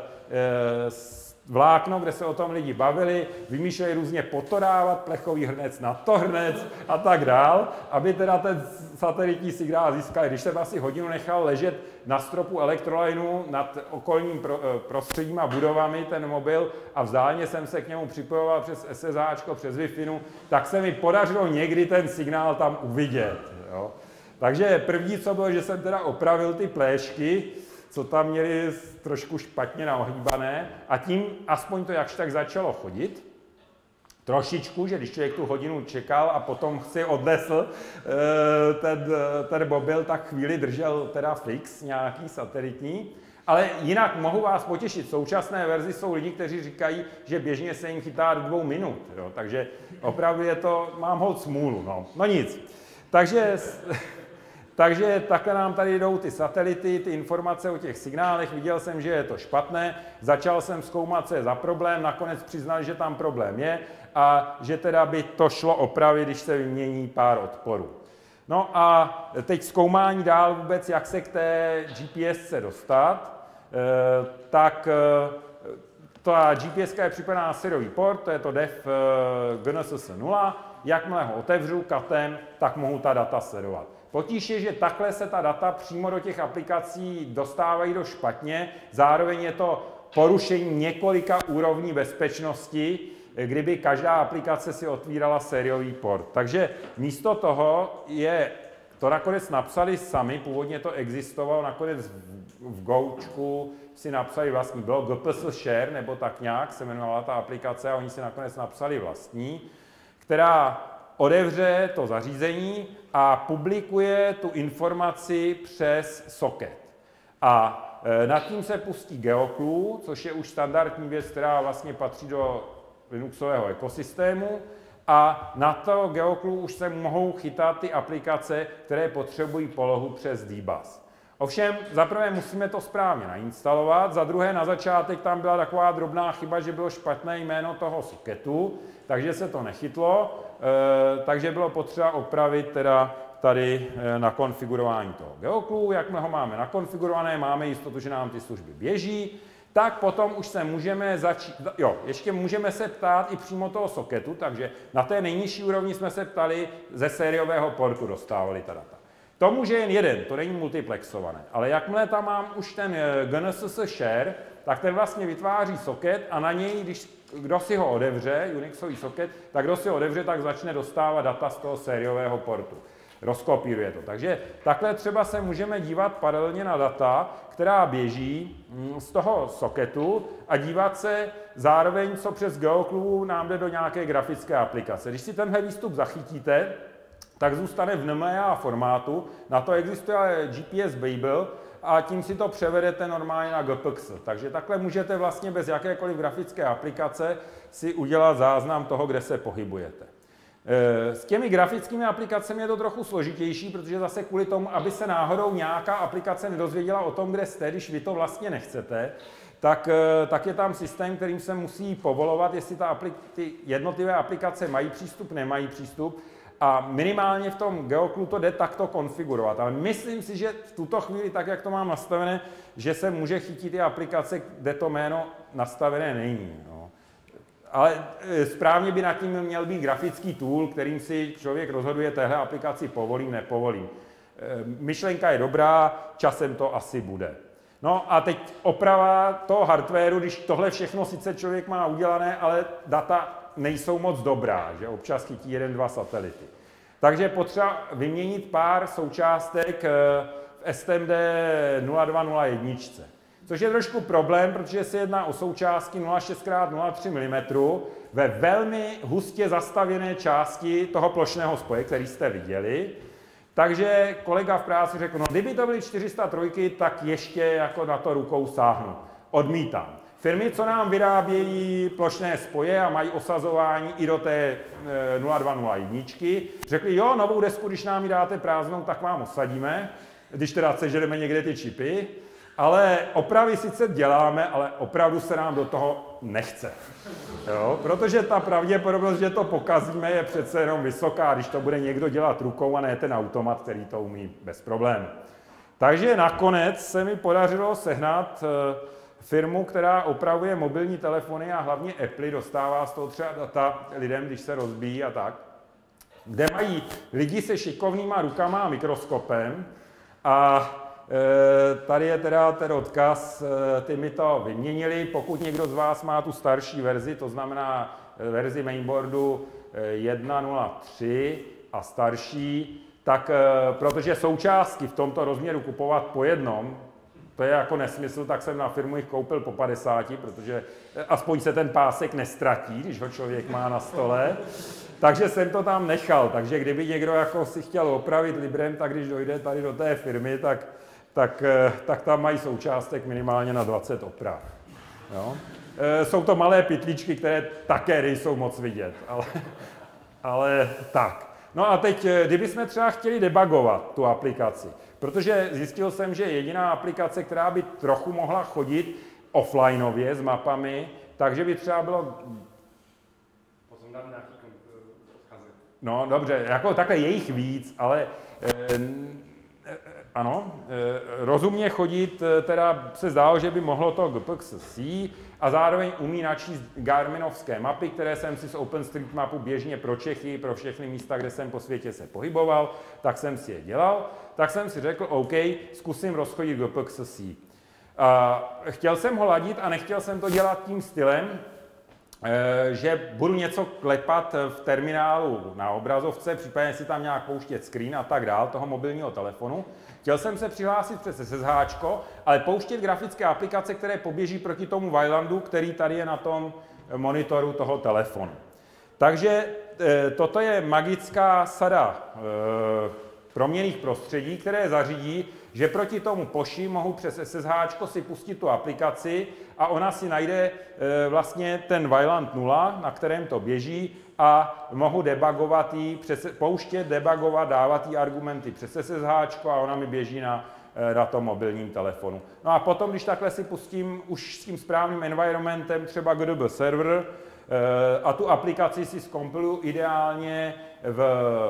vlákno, kde se o tom lidi bavili, vymýšleli různě potodávat, plechový hrnec na to hrnec a tak dál, aby teda ten satelitní signál získali. Když jsem asi hodinu nechal ležet na stropu elektrolineu nad okolním prostředím a budovami ten mobil a vzdáleně jsem se k němu připojoval přes SSH, přes Wi-Fi, tak se mi podařilo někdy ten signál tam uvidět. Jo. Takže první, co bylo, že jsem teda opravil ty pléšky, co tam měli trošku špatně naohýbané a tím aspoň to jakž tak začalo chodit. Trošičku, že když člověk tu hodinu čekal a potom si odnesl ten mobil, tak chvíli držel teda fix nějaký satelitní. Ale jinak mohu vás potěšit, v současné verzi jsou lidi, kteří říkají, že běžně se jim chytá do 2 minut. Jo? Takže opravdu je to, mám holt smůlu. No nic. Takže takhle nám tady jdou ty satelity, ty informace o těch signálech, viděl jsem, že je to špatné, začal jsem zkoumat, co je za problém, nakonec přiznal, že tam problém je a že teda by to šlo opravit, když se vymění pár odporů. No a teď zkoumání dál vůbec, jak se k té GPS dostat, tak ta GPS je připojená na sériový port, to je to DEF GNSS 0, jakmile ho otevřu katem, tak mohu ta data sledovat. Potíž je, že takhle se ta data přímo do těch aplikací dostávají do špatně, zároveň je to porušení několika úrovní bezpečnosti, kdyby každá aplikace si otvírala sériový port. Takže místo toho to nakonec napsali sami, původně to existovalo, nakonec v Goučku si napsali vlastní, bylo GPS Share, nebo tak nějak se jmenovala ta aplikace a oni si nakonec napsali vlastní, která otevře to zařízení a publikuje tu informaci přes socket. A nad tím se pustí GeoClue, což je už standardní věc, která vlastně patří do Linuxového ekosystému. A na to GeoClue už se mohou chytat ty aplikace, které potřebují polohu přes dbus. Ovšem, za prvé musíme to správně nainstalovat, za druhé na začátek tam byla taková drobná chyba, že bylo špatné jméno toho socketu, takže se to nechytlo, takže bylo potřeba opravit teda tady na konfigurování toho GeoClue. Jakmile ho máme nakonfigurované, máme jistotu, že nám ty služby běží, tak potom už se můžeme začít, ještě můžeme se ptát i přímo toho socketu, takže na té nejnižší úrovni jsme se ptali, ze sériového portu dostávali ta data. To může jen jeden, to není multiplexované, ale jakmile tam mám už ten GNSS share, tak ten vlastně vytváří socket a na něj, kdo si ho otevře, Unixový socket, tak kdo si ho otevře, tak začne dostávat data z toho sériového portu. Rozkopíruje to. Takže takhle třeba se můžeme dívat paralelně na data, která běží z toho socketu a dívat se zároveň, co přes GeoClue nám jde do nějaké grafické aplikace. Když si tenhle výstup zachytíte, tak zůstane v NMEA formátu, na to existuje GPS Babel a tím si to převedete normálně na GPX. Takže takhle můžete vlastně bez jakékoliv grafické aplikace si udělat záznam toho, kde se pohybujete. S těmi grafickými aplikacemi je to trochu složitější, protože zase kvůli tomu, aby se náhodou nějaká aplikace nedozvěděla o tom, kde jste, když vy to vlastně nechcete, tak je tam systém, kterým se musí povolovat, jestli ty jednotlivé aplikace mají přístup, nemají přístup. A minimálně v tom GeoClue to jde takto konfigurovat. Ale myslím si, že v tuto chvíli, tak jak to mám nastavené, že se může chytit i aplikace, kde to jméno nastavené není. No. Ale správně by nad tím měl být grafický tool, kterým si člověk rozhoduje, téhle aplikaci povolím, nepovolím. Myšlenka je dobrá, časem to asi bude. No a teď oprava toho hardwareu, když tohle všechno sice člověk má udělané, ale data nejsou moc dobrá, že občas chytí 1-2 satelity. Takže potřeba vyměnit pár součástek v STMD 0201, což je trošku problém, protože se jedná o součástky 0,6x0,3 mm ve velmi hustě zastavěné části toho plošného spoje, který jste viděli. Takže kolega v práci řekl, no kdyby to byly 403, tak ještě jako na to rukou sáhnu. Odmítám. Firmy, co nám vyrábějí plošné spoje a mají osazování i do té 0201, řekli, jo, novou desku, když nám ji dáte prázdnou, tak vám osadíme, když teda sežereme někde ty čipy, ale opravy sice děláme, ale opravdu se nám do toho nechce. Jo? Protože ta pravděpodobnost, že to pokazíme, je přece jenom vysoká, když to bude někdo dělat rukou a ne ten automat, který to umí bez problémů. Takže nakonec se mi podařilo sehnat firmu, která opravuje mobilní telefony a hlavně Apple, dostává z toho třeba data lidem, když se rozbíjí a tak, kde mají lidi se šikovnýma rukama a mikroskopem a tady je teda ten odkaz, ty mi to vyměnili, pokud někdo z vás má tu starší verzi, to znamená verzi mainboardu 1.03 a starší, tak protože součástky v tomto rozměru kupovat po jednom, to je jako nesmysl, tak jsem na firmu jich koupil po 50, protože aspoň se ten pásek nestratí, když ho člověk má na stole. Takže jsem to tam nechal, takže kdyby někdo jako si chtěl opravit Librem, tak když dojde tady do té firmy, tak tam mají součástek minimálně na 20 oprav. Jo? Jsou to malé pytličky, které také nejsou moc vidět, ale tak. No a teď, kdybychom třeba chtěli debugovat tu aplikaci, protože zjistil jsem, že jediná aplikace, která by trochu mohla chodit offlineově s mapami, takže by třeba bylo... Potom dám nějaký odkazy. No dobře, jako takhle je jich víc, ale ano, rozumně chodit, teda se zdálo, že by mohlo to GPX-C a zároveň umí načíst garminovské mapy, které jsem si z OpenStreetMapu běžně pro Čechy, pro všechny místa, kde jsem po světě se pohyboval, tak jsem si je dělal. Tak jsem si řekl, OK, zkusím rozchodit GPX-C. Chtěl jsem ho ladit a nechtěl jsem to dělat tím stylem, že budu něco klepat v terminálu na obrazovce, případně si tam nějak pouštět screen a tak dál, toho mobilního telefonu. Chtěl jsem se přihlásit přes SSH, ale pouštět grafické aplikace, které poběží proti tomu Waylandu, který tady je na tom monitoru toho telefonu. Takže toto je magická sada proměnných prostředí, které zařídí, že proti tomu poši mohu přes SSH si pustit tu aplikaci a ona si najde vlastně ten Wayland 0, na kterém to běží a mohu debugovat jí, pouštět, debugovat, dávat jí argumenty přes SSH a ona mi běží na tom mobilním telefonu. No a potom, když takhle si pustím už s tím správným environmentem, třeba GDB server, a tu aplikaci si zkompiluji ideálně v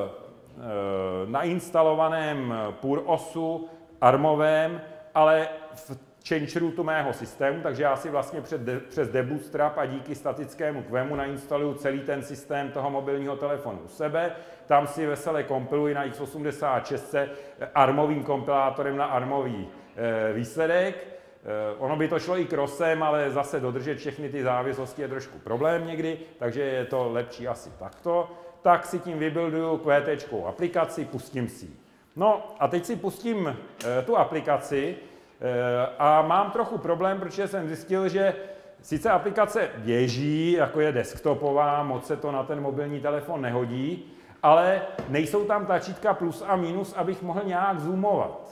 nainstalovaném PUR-osu armovém, ale v change rootu mého systému, takže já si vlastně přes debootstrap a díky statickému kvemu nainstaluju celý ten systém toho mobilního telefonu u sebe. Tam si vesele kompiluji na x86 armovým kompilátorem na armový výsledek. Ono by to šlo i crossem, ale zase dodržet všechny ty závislosti je trošku problém někdy, takže je to lepší asi takto. Tak si tím vybuilduju QTčkou aplikaci, pustím si ji. No a teď si pustím tu aplikaci a mám trochu problém, protože jsem zjistil, že sice aplikace běží, jako je desktopová, moc se to na ten mobilní telefon nehodí, ale nejsou tam tlačítka plus a minus, abych mohl nějak zoomovat.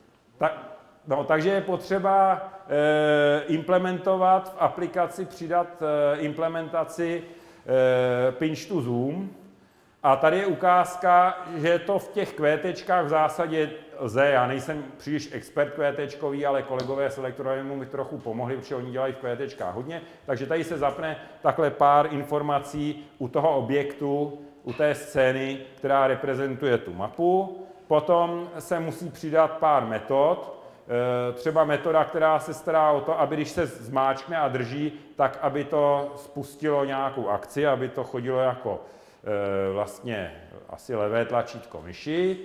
Takže je potřeba implementovat v aplikaci, přidat implementaci pinch to zoom. A tady je ukázka, že to v těch QTčkách v zásadě lze. Já nejsem příliš expert QTčkový, ale kolegové z Electrolinu mi trochu pomohli, protože oni dělají v QTčkách hodně. Takže tady se zapne takhle pár informací u toho objektu, u té scény, která reprezentuje tu mapu. Potom se musí přidat pár metod. Třeba metoda, která se stará o to, aby když se zmáčkne a drží, tak aby to spustilo nějakou akci, aby to chodilo jako vlastně asi levé tlačítko myši.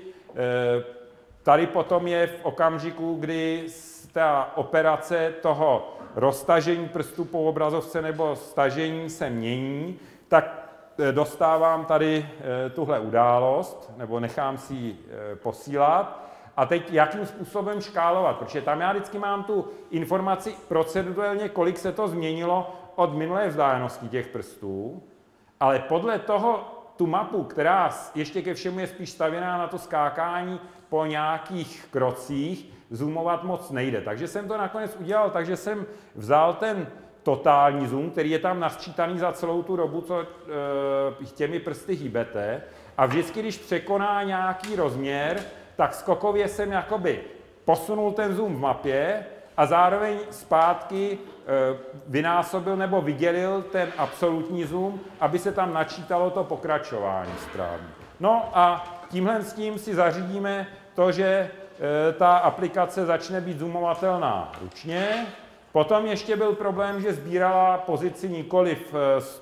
Tady potom je v okamžiku, kdy ta operace toho roztažení prstů po obrazovce nebo stažení se mění, tak dostávám tady tuhle událost, nebo nechám si ji posílat. A teď jakým způsobem škálovat, protože tam já vždycky mám tu informaci procedurálně, kolik se to změnilo od minulé vzdálenosti těch prstů, ale podle toho tu mapu, která ještě ke všemu je spíš stavěná na to skákání po nějakých krocích, zoomovat moc nejde. Takže jsem to nakonec udělal, takže jsem vzal ten totální zoom, který je tam nasčítaný za celou tu dobu, co těmi prsty hýbete, a vždycky, když překoná nějaký rozměr, tak skokově jsem jakoby posunul ten zoom v mapě a zároveň zpátky vynásobil nebo vydělil ten absolutní zoom, aby se tam načítalo to pokračování správně. No a tímhle s tím si zařídíme to, že ta aplikace začne být zoomovatelná ručně. Potom ještě byl problém, že sbírala pozici nikoliv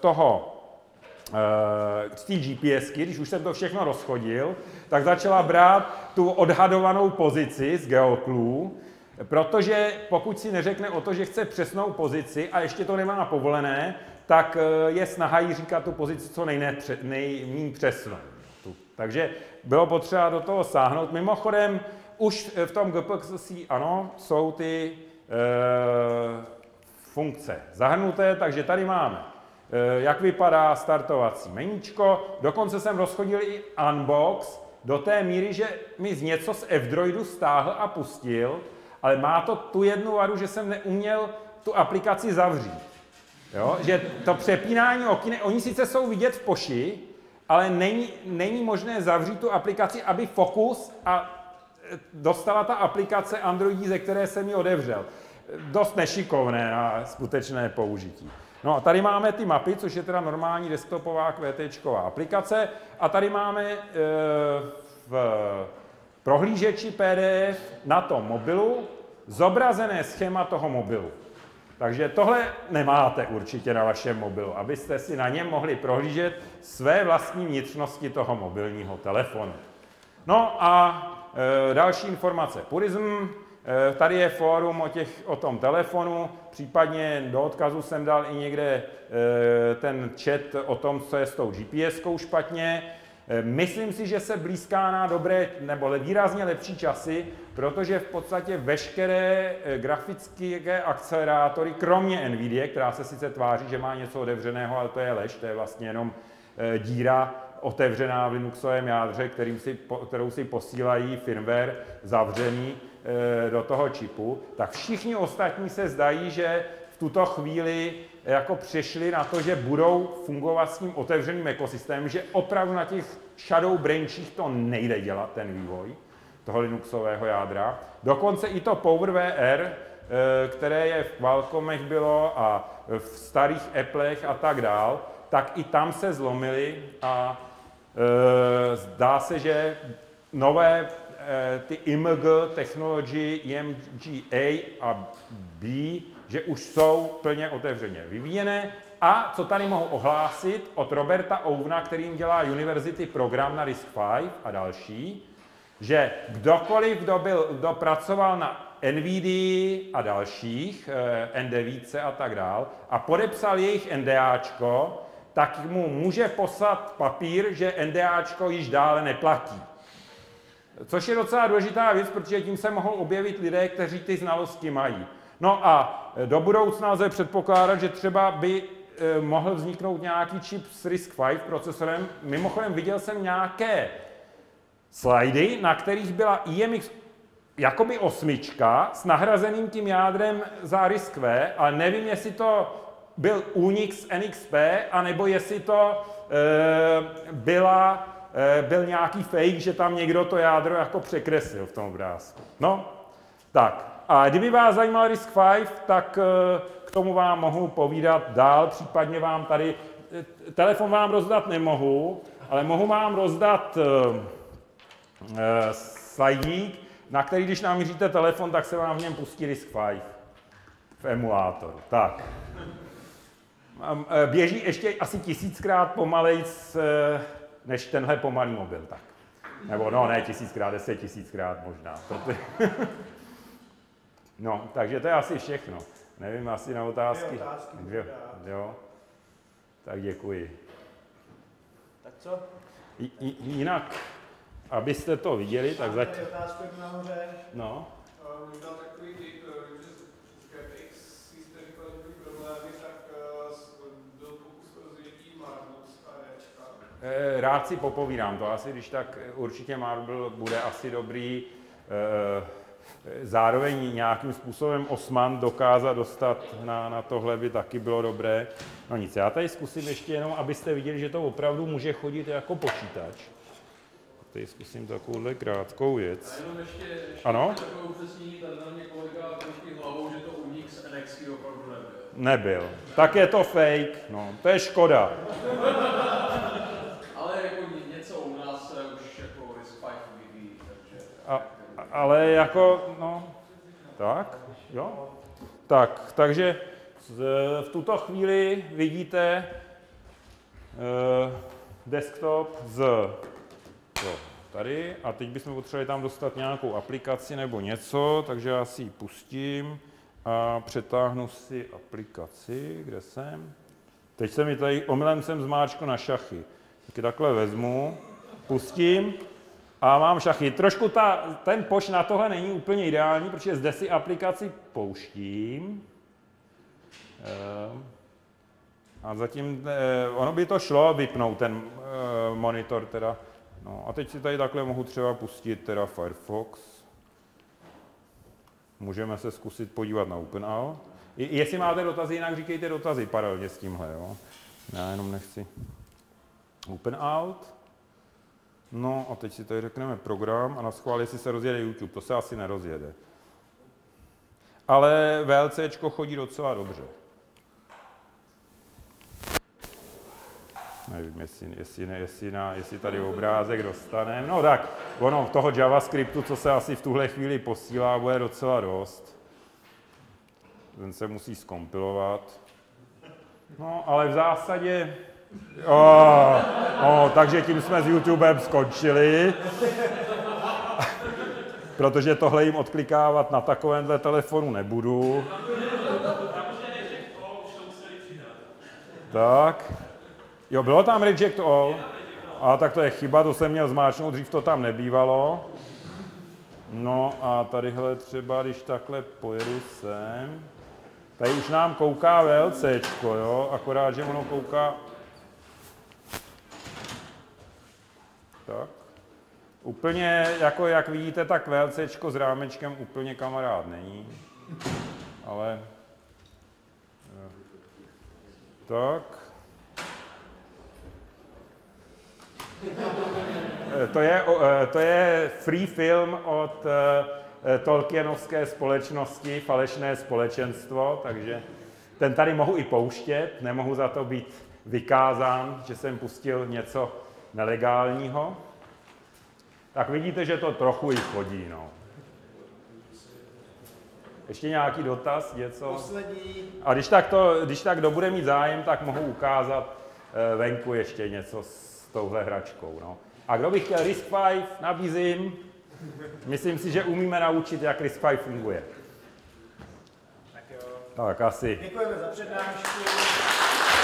z té GPSky, když už jsem to všechno rozchodil, tak začala brát tu odhadovanou pozici z GeoClue, protože pokud si neřekne o to, že chce přesnou pozici a ještě to nemá povolené, tak je snaha jí říkat tu pozici co nejméně přesnou. Takže bylo potřeba do toho sáhnout. Mimochodem, už v tom GPXC, ano, jsou ty funkce zahrnuté, takže tady máme, jak vypadá startovací meníčko. Dokonce jsem rozchodil i unbox do té míry, že mi z něco z F-Droidu stáhl a pustil, ale má to tu jednu vadu, že jsem neuměl tu aplikaci zavřít. Jo? Že to přepínání okýnek, oni sice jsou vidět v poši, ale není možné zavřít tu aplikaci, aby fokus a dostala ta aplikace Androidí, ze které jsem ji otevřel. Dost nešikovné na skutečné použití. No a tady máme ty mapy, což je teda normální desktopová QTčková aplikace. A tady máme v prohlížeči PDF na tom mobilu zobrazené schéma toho mobilu. Takže tohle nemáte určitě na vašem mobilu, abyste si na něm mohli prohlížet své vlastní vnitřnosti toho mobilního telefonu. No a další informace. Purism. Tady je fórum o tom telefonu, případně do odkazu jsem dal i někde ten chat o tom, co je s tou GPS-kou špatně. Myslím si, že se blízká na dobré nebo výrazně lepší časy, protože v podstatě veškeré grafické akcelerátory, kromě NVIDIA, která se sice tváří, že má něco otevřeného, ale to je lež, to je vlastně jenom díra otevřená v Linuxovém jádře, kterou si posílají firmware zavřený do toho čipu, tak všichni ostatní se zdají, že v tuto chvíli jako přešli na to, že budou fungovat s tím otevřeným ekosystémem, že opravdu na těch shadow branchích to nejde dělat, ten vývoj toho Linuxového jádra. Dokonce i to PowerVR, které je v Qualcommech bylo a v starých Applech a tak dál, tak i tam se zlomili a zdá se, že nové ty IMG technology, IMG A a B, že už jsou plně otevřeně vyvíjené. A co tady mohu ohlásit od Roberta Ovna, kterým dělá University program na RISC-V a další, že kdokoliv, kdo pracoval na NVIDII a dalších, N9 a tak dál, a podepsal jejich NDAčko, tak mu může poslat papír, že NDAčko již dále neplatí. Což je docela důležitá věc, protože tím se mohou objevit lidé, kteří ty znalosti mají. No a do budoucna lze předpokládat, že třeba by mohl vzniknout nějaký čip s RISC-V procesorem. Mimochodem viděl jsem nějaké slidy, na kterých byla IMX jakoby 8 s nahrazeným tím jádrem za RISC-V, ale nevím, jestli to byl Unix NXP, anebo jestli to byl nějaký fake, že tam někdo to jádro jako překreslil v tom obrázku. No, tak. A kdyby vás zajímal RISC-V, tak k tomu vám mohu povídat dál, případně vám tady, telefon vám rozdat nemohu, ale mohu vám rozdat slajdík, na který, když namíříte telefon, tak se vám v něm pustí RISC-V v emulátoru. Tak. Běží ještě asi 1000krát pomalejc než tenhle pomalý mobil. Tak. Nebo no, ne 1000krát, 10 000krát možná. No, takže to je asi všechno. Nevím, asi na otázky. Jo. Tak děkuji. Tak co? Jinak, abyste to viděli, tak zatím. Otázku je nahoře. No. Možná takový tip, že z GPX jste říkal, že byly problémy, tak byl pokus o rozvětí Marbles a Rčka. Rád si popovídám to, asi když tak určitě Marble bude asi dobrý. Zároveň nějakým způsobem Osman dokázat dostat na tohle by taky bylo dobré. No nic, já tady zkusím ještě jenom, abyste viděli, že to opravdu může chodit jako počítač. Tady zkusím takovouhle krátkou věc. A jenom ještě ano? takové upřesnění, tady na mě kolega trošku hlavou, že to Unix NXT opravdu nebyl. Nebyl. Tak je to fake, no, to je škoda. Ale jako něco u nás se už jako RISC-V vyvíjí, takže... Ale jako, no, tak, jo. Tak, takže v tuto chvíli vidíte desktop tady a teď bychom potřebovali tam dostat nějakou aplikaci nebo něco, takže já si ji pustím a přetáhnu si aplikaci, kde jsem. Teď se mi tady, omylem jsem zmáčkl na šachy. Taky takhle vezmu, pustím. A mám šachy. Trošku ten poš na tohle není úplně ideální, protože zde si aplikaci pouštím. A zatím, ono by to šlo vypnout, ten monitor teda. No a teď si tady takhle mohu třeba pustit teda Firefox. Můžeme se zkusit podívat na OpenAL. Jestli máte dotazy, jinak říkejte dotazy paralelně s tímhle, jo. Já jenom nechci. OpenAL. No a teď si tady řekneme program a na schvál, jestli se rozjede YouTube, to se asi nerozjede. Ale VLCčko chodí docela dobře. Nevím, jestli tady obrázek dostaneme. No tak, ono toho JavaScriptu, co se asi v tuhle chvíli posílá, bude docela dost. Ten se musí zkompilovat. No, ale v zásadě... takže tím jsme s YouTubem skončili. Protože tohle jim odklikávat na takovémhle telefonu nebudu. Tak. Jo, bylo tam reject all. A tak to je chyba, to jsem měl zmáčknout, dřív to tam nebývalo. No a tadyhle třeba, když takhle pojedu sem, tady už nám kouká VLCčko, jo, akorát, že ono kouká... Tak. Úplně, jako jak vidíte, tak VLCčko s rámečkem úplně kamarád není. Ale... Tak. To je free film od Tolkienovské společnosti Falešné společenstvo, takže ten tady mohu i pouštět, nemohu za to být vykázán, že jsem pustil něco nelegálního. Tak vidíte, že to trochu i chodí, no. Ještě nějaký dotaz, něco? Poslední. A když tak kdo bude mít zájem, tak mohu ukázat venku ještě něco s touhle hračkou, no. A kdo by chtěl RISC-V, nabízím. Myslím si, že umíme naučit, jak RISC-V funguje. Tak jo. Tak asi. Děkujeme za přednášku.